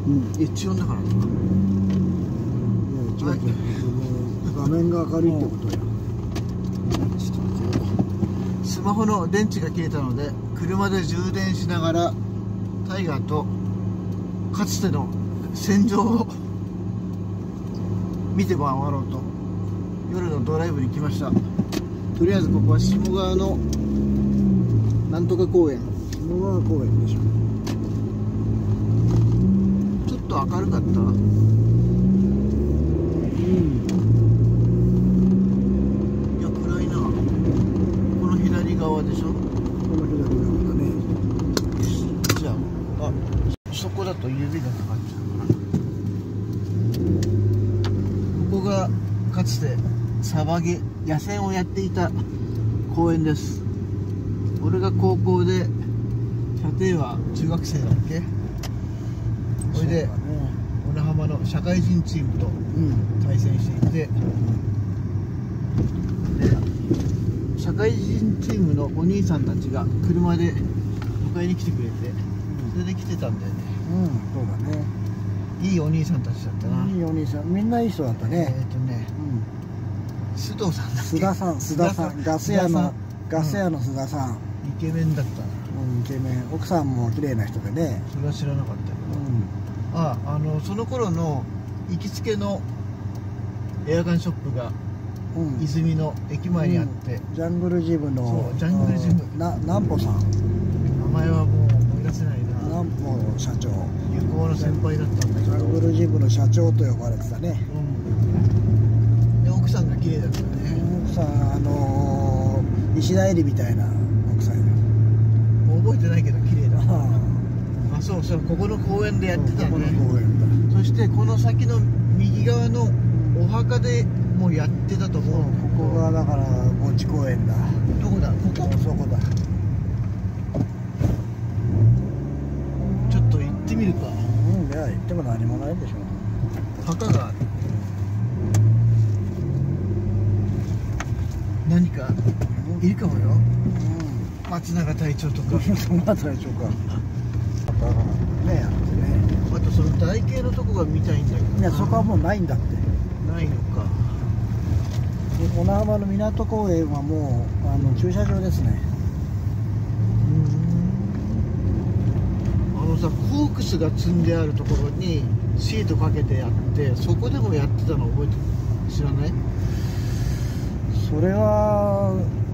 一音だからな。 画面が明るいってことや。 ちょっと待ってよ。スマホの電池が切れたので車で充電しながらタイガーとかつての戦場を見て回ろうと夜のドライブに来ました。とりあえずここは下川のなんとか公園。 下川公園でしょ。 ちょっと明るかった。いや暗いな。この左側でしょ。 この左側だね。 じゃあそこだと指がかかっちゃうかな。ここがかつてサバゲ野戦をやっていた公園です。俺が高校で射程は中学生だっけ。それで小名浜の社会人チームと対戦していて、で社会人チームのお兄さんたちが車で迎えに来てくれて、それで来てたんだよね。 そうだね。 いいお兄さんたちだったな。 いいお兄さん、みんないい人だったね。 須藤さんだっけ。 須田さん、ガス屋の須田さん。 イケメンだったな。 イケメン。奥さんも綺麗な人でね。 それは知らなかったけど、その頃の行きつけのエアガンショップが泉の駅前にあって、 ジャングルジムのジャングルジム南穂さん。 名前はもう思い出せないな。 南穂社長。 友好の先輩だったんだけど、 ジャングルジムの社長と呼ばれてたね。 で奥さんが綺麗だったね。 奥さん石田絵里みたいな奥さん。 覚えてないけど綺麗だ。そうそう、ここの公園でやってたね。そしてこの先の右側のお墓でもうやってたと思う。 ここがだから墓地公園だ。 どこだ。ここ。 そこだ。 ちょっと行ってみるか。 いや行っても何もないでしょ。 墓がある。何かいるかもよ。松永隊長とか。 松永隊長か。ね、 あとその台形のとこが見たいんだけど。 いやそこはもうないんだって。 ないのか。 小名浜の港公園はもう駐車場ですね。 さコークスが積んであるところにシートかけてやって、そこでもやってたの覚えてる？知らない？ それは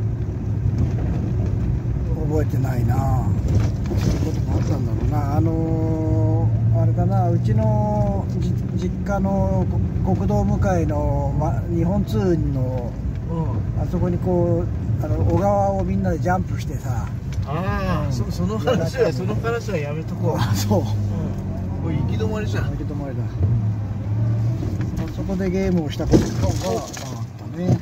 覚えてないな。そういうこともあったんだろうな。あれだな、うちの実家の国道向かいの、日本通の、あそこにこう小川をみんなでジャンプしてさ。その話はやめとこう。そう。 これ行き止まりじゃん。 行き止まりだ。あそこでゲームをしたことがあったね。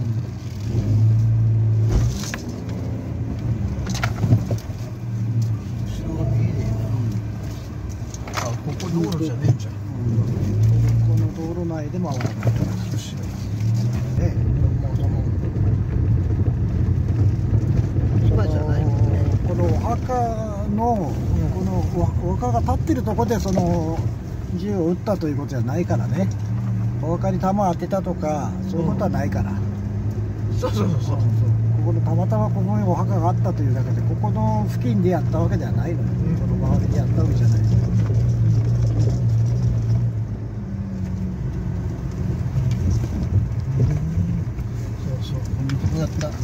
道路じゃねえんじゃん。 この道路内で回らないとね。 今じゃないもんね。 このお墓のこのお墓が立ってるところでその銃を撃ったということじゃないからね。お墓に弾当てたとかそういうことはないから。 そう。 ここのたまたまここにお墓があったというだけで、ここの付近でやったわけではないのよ。この周りでやったわけじゃない。 だった。よ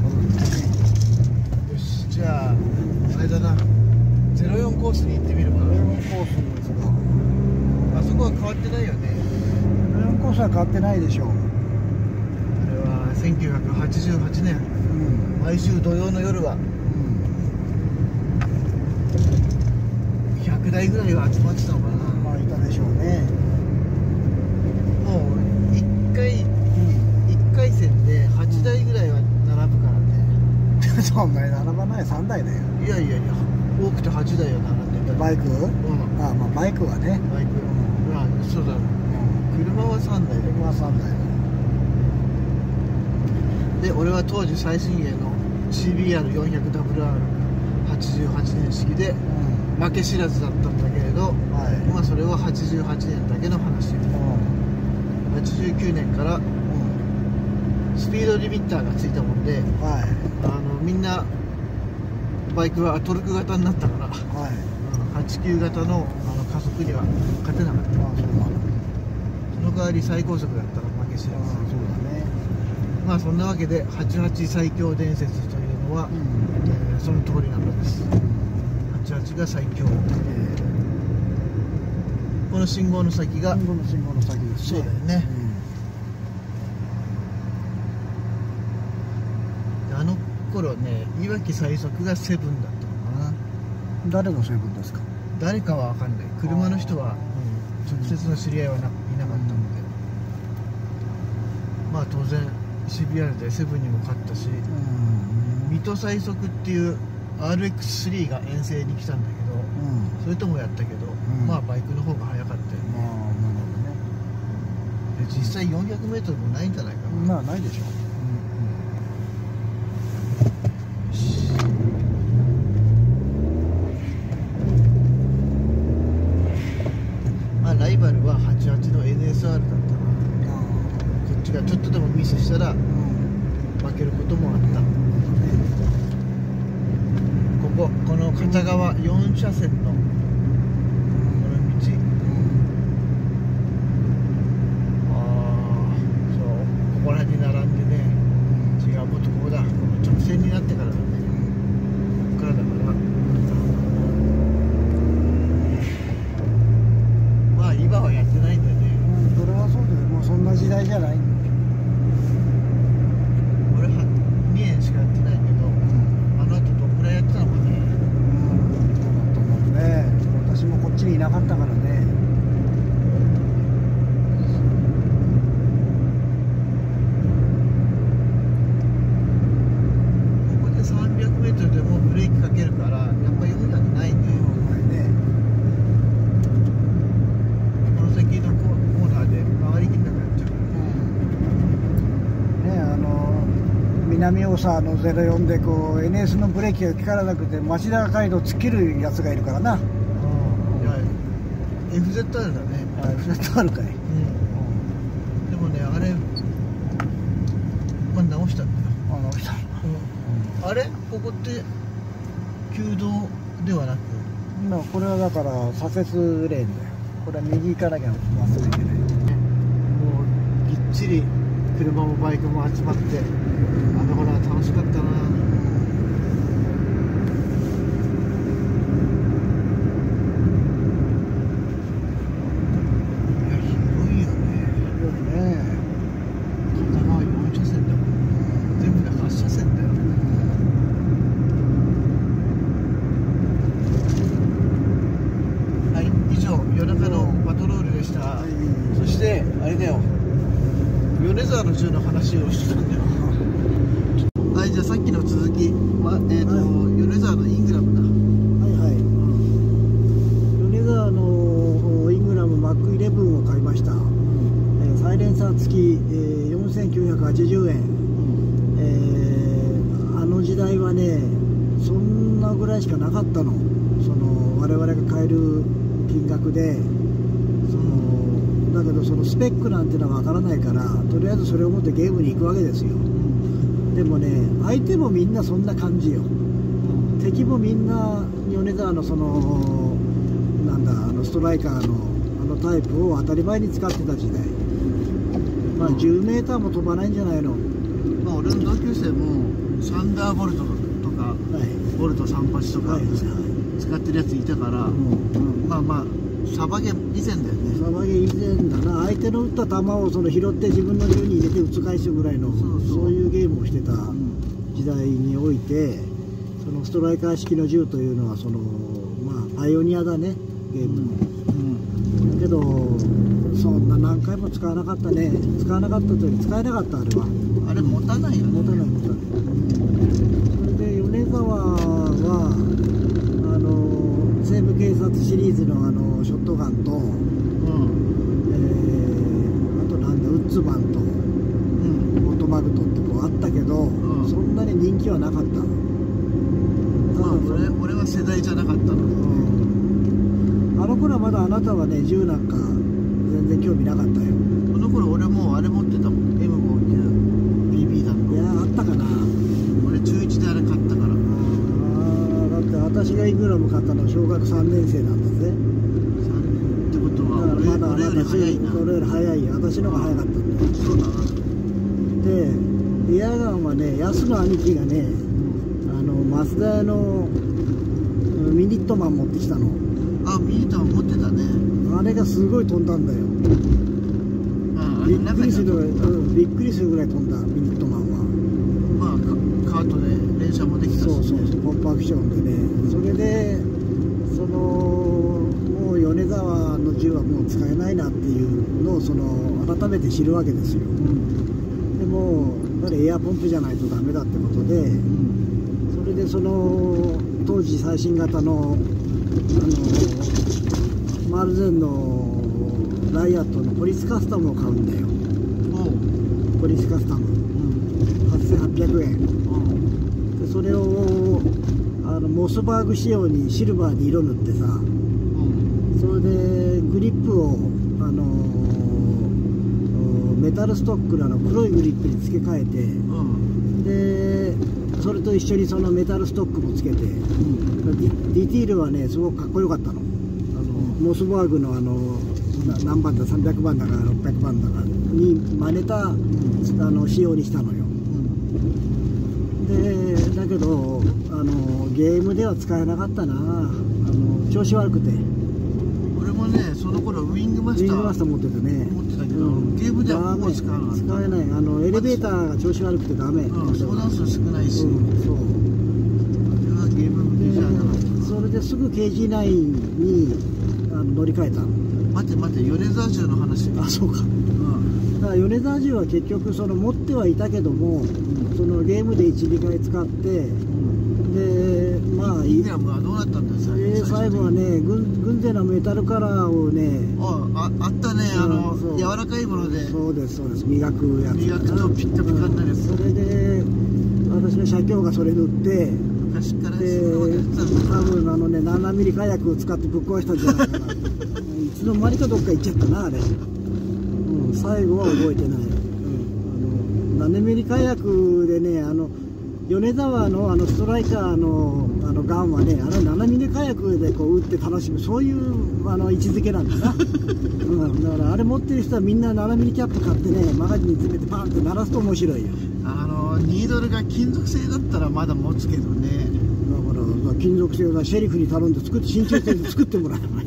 し、じゃああれだな、04コースに行ってみるか。 04コースですか。 あそこは変わってないよね。 04コースは変わってないでしょう。 あれは1988年、毎週土曜の夜は100台ぐらいは集まってたのかな。 まあいたでしょうね。 もう1回戦で8台ぐらいは並ぶからね。 そんなに並ばない。3台だよ。 いや多くて8台は並んでた。 バイク？まあバイクはね。 バイク、そうだ、車は3台だ。 車は3台で、俺は当時最新鋭の CBR400WR88 年式で負け知らずだったんだけれど、今それを 88年だけの話。89年からスピードリミッターがついたもんで、 はい、 みんなバイクはトルク型になったから、 はい、 89型の加速には勝てなかった。その代わり最高速だったら負け知らず。 そうだね。 まあそんなわけで88最強伝説というのは、その通りなのです。88が最強。この信号の先が信号の先ですね。 そうだよね。あの頃ね、いわき最速がセブンだったのかな。 誰のセブンですか？ 誰かは分かんない。車の人は、直接の知り合いはいなかったので、まあ当然 CBR でセブンにも勝ったし、水戸最速っていう RX3 が遠征に来たんだけど、それともやったけど、まあバイクの方が速かったよね。で実際 400m もないんじゃないかな。 まあないでしょう。 ライバルは88の NSR だったな。こっちがちょっとでもミスしたら負けることもあった。この片側4車線のこの道、そう、ここら辺に並んでね、違う、もっとここだ、この直線になってからだね、ここからだから、まあ今はやってないんだよね。 それはそうだよ。もうそんな時代じゃない。 俺は2年しかやってないけど、あの後どんくらいやってたのかね。 私もこっちにいなかったからね。 ここで 300m でもブレーキかけるから、やっぱ400ないね。この先のコーナーで回りきんなくなっちゃうからね。南大沢の04でこう NS のブレーキが効かなくて町田街道突っ切るやつがいるからな。 FZR だね。 FZR かい。 でもね、あれ、まあ、直したんだよ。 直した。 あれ、ここって旧道ではなく、 これはだから左折レーンだよ。これは右行かなきゃまっすぐ行けない。 もうぎっちり車もバイクも集まって、あの頃は楽しかったな。そしてあれだよ、米沢の銃の話をしてたんだよ。はい、じゃあさっきの続きは、米沢のイングラムだ。 はいはい、米沢のイングラムマック11を買いました。サイレンサー付き、4980円、あの時代はねそんなぐらいしかなかったの。我々が買える金額で、だけどそのスペックなんてのは分からないから、とりあえずそれを持ってゲームに行くわけですよ。でもね、相手もみんなそんな感じよ。敵もみんな米沢のストライカーのタイプを当たり前に使ってた時代。まあ10メーターも飛ばないんじゃないの。 まあ俺の同級生もサンダーボルトとか、ボルト38とか使ってるやついたから、まあまあサバゲ以前だよね。 サバゲ以前だな。相手の撃った球を拾って自分の銃に入れて撃つ返すぐらいの、そういうゲームをしてた時代において、そのストライカー式の銃というのはまあパイオニアだね、ゲームの。だけどそんな何回も使わなかったね。使わなかったというより使えなかった。あれは持たないよね。 持たない。それで米沢は西部警察シリーズのショットガンと、あとウッズマンと、オートマグトってこうあったけど、そんなに人気はなかった。 まあ俺は世代じゃなかったので、 ああの頃はまだあなたはね銃なんか全然興味なかったよ。 この頃俺もうあれ持ってたもん、 M59BB 弾いやあったかな。 俺中1であれ買ったから。 だって私がイングラム買ったのは小学3年生なんだぜ。 ってことはだからまだ俺より早いな。 それより早いよ。私の方が早かったんだよ。 そうだな。 でエアガンはね、ヤスの兄貴がね、マツダ屋のミニットマン持ってきたの。 あ、ミニットマン持ってたね。 あれがすごい飛んだんだよ。びっくりするぐらい、びっくりするぐらい飛んだミニットマンは。 まあカートで連射もできたし、ね、 そうそうそう、ポップアクションでね。それでもう米沢の銃はもう使えないなっていうのを改めて知るわけですよ。でもやっぱりエアポンプじゃないとダメだってことで、それで当時最新型のマルゼンのライアットのポリスカスタムを買うんだよ。ポリスカスタム、8800円で、それをモスバーグ仕様にシルバーに色塗ってさ、それでグリップをメタルストックの黒いグリップに付け替えて、でそれと一緒にそのメタルストックもつけて、ディティールはねすごくかっこよかったの。モスバーグの何番だ、300番だか600番だかに真似た仕様にしたのよ。でだけどゲームでは使えなかったな。調子悪くて。 俺もねその頃ウィングマスター持ってたね。 持ってたけど、ゲームではもう使わなかった。 使えない。エレベーターが調子悪くてダメ。 相談数少ないし、そう。あれはゲーム向きじゃなかった。 それですぐ KG9 に乗り換えた。 待って米沢銃の話。 あ、そうか。だから米沢銃は結局持ってはいたけども、ゲームで 1,2 回使って、でまあイングラムはどうなったんだよ。 最後はね、軍勢のメタルカラーをね、 あったね、柔らかいもので。 そうです磨くやつ。 磨くとピッカピカになるやつ。 それで私の社長がそれ塗って、 昔からで多分7ミリ火薬を使ってぶっ壊したんじゃないかな。いつの間にかどっか行っちゃったなあれ。最後は覚えてない。7ミリ火薬でね、米沢のストライカーのガンはね、7ミリ火薬でこう撃って楽しむ、そういう位置づけなんだな。だからあれ持ってる人はみんな7ミリキャップ買ってね、マガジンに詰めてパンって鳴らすと面白いよ。 ニードルが金属製だったらまだ持つけどね。 だから金属製はシェリフに頼んで真鍮製で作ってもらえばいい。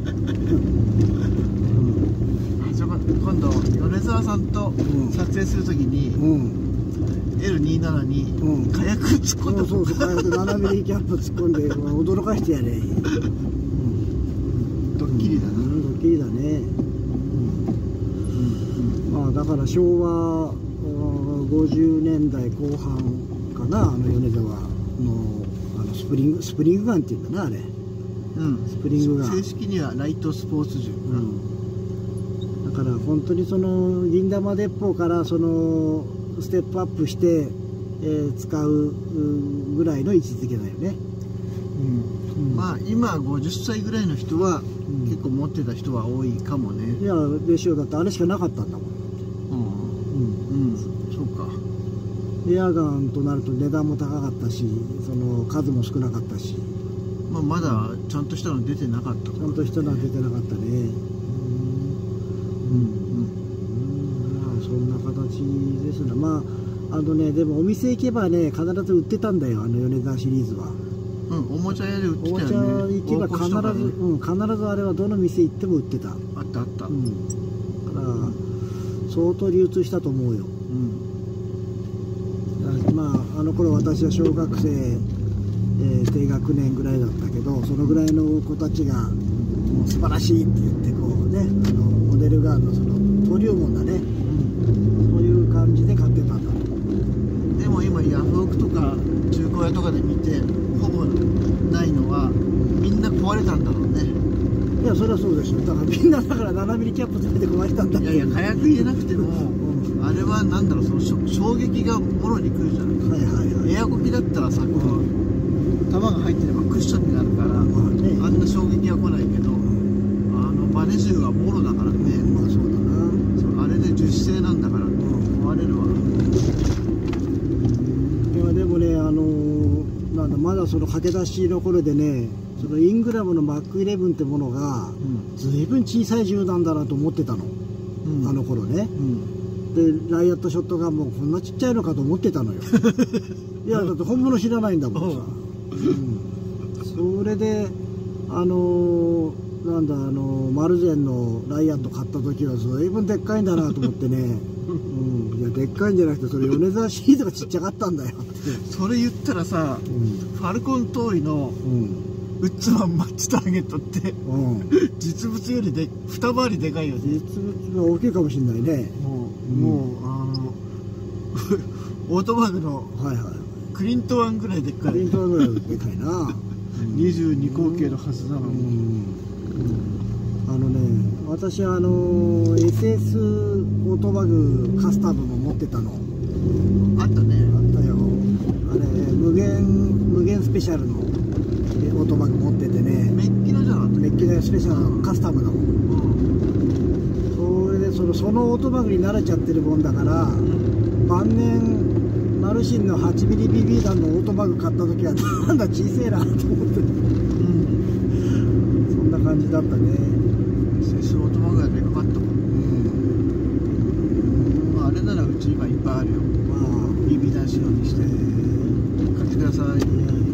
今度米沢さんと撮影するときに、L27 に火薬突っ込んで、 そう火薬7ミリキャップ突っ込んで驚かしてやれ。 ドッキリだな。 ドッキリだね。まあだから昭和50年代後半かな、米沢のスプリングガンっていうんだなあれ。スプリングガン。 正式にはライトスポーツ銃。 だから本当に銀玉鉄砲からステップアップして、使うぐらいの位置づけだよね。 まあ今50歳ぐらいの人は、結構持ってた人は多いかもね。 いやでしょう。だってあれしかなかったんだもん。 そうか。 エアガンとなると値段も高かったし、数も少なかったし、 まだちゃんとしたの出てなかった。 ちゃんとしたのは出てなかったね。そんな形ですな。でもお店行けばね必ず売ってたんだよ、米沢シリーズは。 おもちゃ屋で売ってたよね。 おもちゃ行けば必ずあれはどの店行っても売ってた。 あった。だから相当流通したと思うよ。あの頃私は小学生、低学年ぐらいだったけど、そのぐらいの子たちがもう素晴らしいって言ってこうね、モデルガンの登竜門だね、そういう感じで買ってたんだ。 でも今ヤフオクとか中古屋とかで見てほぼないのはみんな壊れたんだろうね。 いやそれはそうでしょ。だからみんな7ミリキャップつけて壊れたんだ。 いや火薬入れなくても、あれはなんだろう、衝撃がもろに来るじゃない。エアコキだったらさ、弾が入ってればクッションになるから、あんな衝撃は来ないけど、 バネ銃はもろだからね。 まあそうだな。 そうあれで樹脂製なんだから思われるわ。 いやでもね、なんだ、まだその駆け出しの頃でね、そのイングラムのマック11ってものが随分小さい銃なんだなと思ってたの、あの頃ね。でライアットショットガンもこんなちっちゃいのかと思ってたのよ。いやだって本物知らないんだもんさ。それでなんだマルゼンのライアット買った時は随分でっかいんだなと思ってね。いやでっかいんじゃなくてそれ米沢シリーズがちっちゃかったんだよ。 それ言ったらさ、ファルコントーイのウッズマンマッチターゲットって実物よりで二回りでかいよね。 実物が大きいかもしれないね。 もうオートバグのクリントワンぐらいでっかい。 クリントワンぐらいでかいな。 22口径のはずなのに。 私はSS オートバグカスタムも持ってたの。 あったね。 あったよ。あれ無限スペシャルのオートバグ持っててね。 メッキのじゃなかった。 メッキのスペシャルのカスタムだもん。それでそのオートバグに慣れちゃってるもんだから、晩年マルシンの 8mm BB 弾のオートバグ買った時はなんだ小せえなと思って、そんな感じだったね。 セスオートバグがでかかったもん。あれならうち今いっぱいあるよ。BB 弾仕様にして買ってください。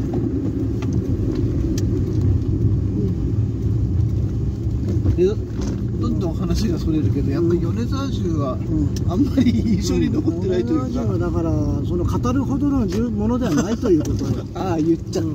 でどんどん話がそれるけど、やっぱり米沢銃はあんまり印象に残ってないというか、 米沢銃はだからその語るほどのものではないということよ。 ああ言っちゃった。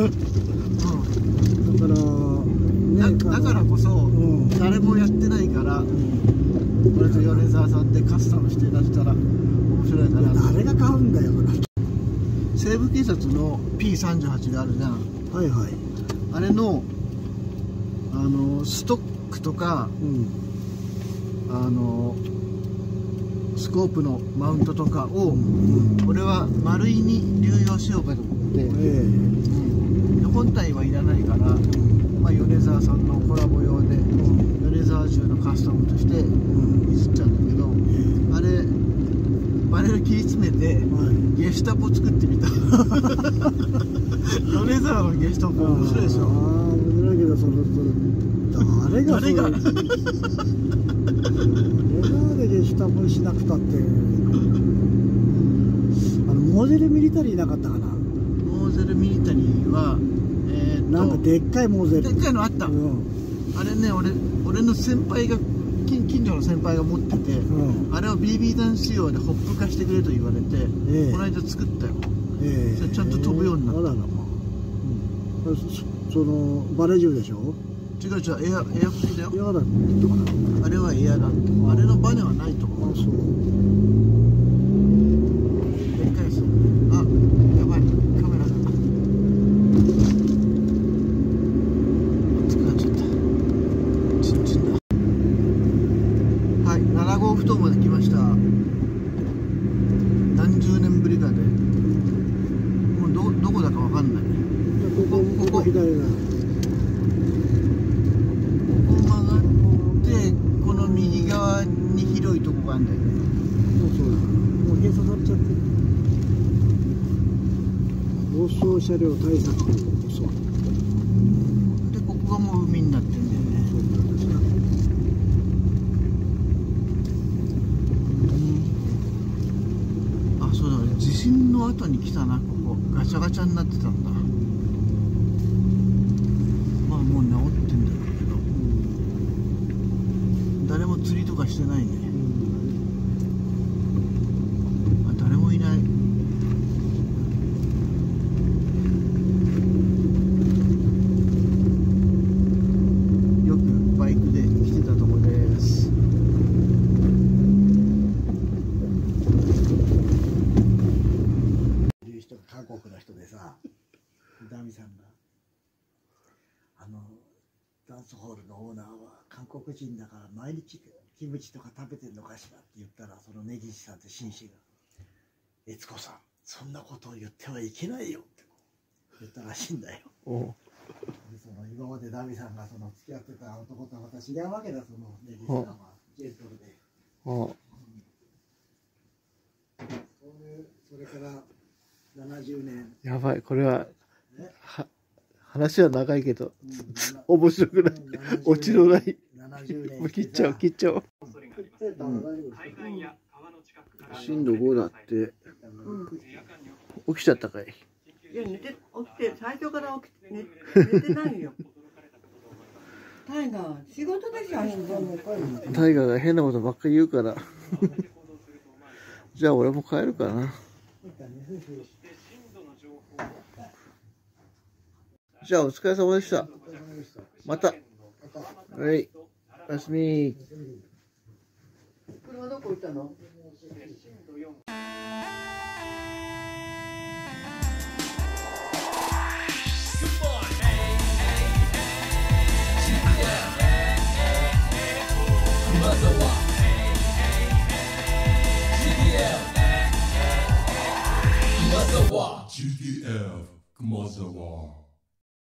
だからこそ誰もやってないから、これと米沢さんでカスタムして出したら面白いかな。 誰が買うんだよ。 西部警察の P38 があるじゃん。 はいはい。 あれのストックとか、スコープのマウントとかを、俺は丸いに流用しようかと思って、本体はいらないから、米沢さんのコラボ用で、米沢銃のカスタムとしていじっちゃうんだけど、あれバレル切り詰めて、ゲシュタポ作ってみた。米沢のゲシュタポ面白いでしょ。 面白いけど、誰が誰がでゲシュタポしなくたって。モーゼルミリタリーなかったかな。 モーゼルミリタリーはなんかでっかいモーゼル、 でっかいのあった、あれね、俺の先輩が近所の先輩が持ってて、あれを BB 弾仕様でホップ化してくれと言われて、この間作ったよ。それちゃんと飛ぶようになった。 そのバレ銃でしょ。 違うエアフリーだよ。 エアだあれはエアだって。あれのバネはないと思う。 そうでっかいです。あ、やばい、カメラが熱くなっちゃった。チンチンだ。はい、7号埠頭まで来ました。何十年ぶりかで、もうどこだかわかんない。 ここ左だ。 曲がってこの右側に広いとこがあるんだよね。 そうだ。もう閉鎖されちゃってる。暴走車両対策。そうでここがもう海になってるんだよね。 そうなんですか。 あ、そうだ、地震の後に来たな。ここガチャガチャになってたんだ。まあもう治ってんだろうけど、誰も釣りとかしてないね。誰もいない。よくバイクで来てたとこです。 いう人が韓国の人でさ、ダミさんがダンスホールのオーナーは韓国人だから毎日キムチとか食べてるのかしらって言ったら、その根岸さんって紳士が「悦子さん、そんなことを言ってはいけないよ」って言ったらしいんだよ。そその今までダミさんがその付き合ってた男とはまた違うわけだ、そのレディースがジェントルで。それから70年。 やばい、これは、話は長いけど、面白くない。オチのない。もう切っちゃう。震度5だって、起きちゃったかい。 いや、起きて、最初から寝てないよ。タイガー、仕事でしょ、 タイガーが変なことばっかり言うから。じゃあ俺も帰るかな。じゃあお疲れ様でした。また。はい。おやすみ。 車どこ行ったの GDF 熊沢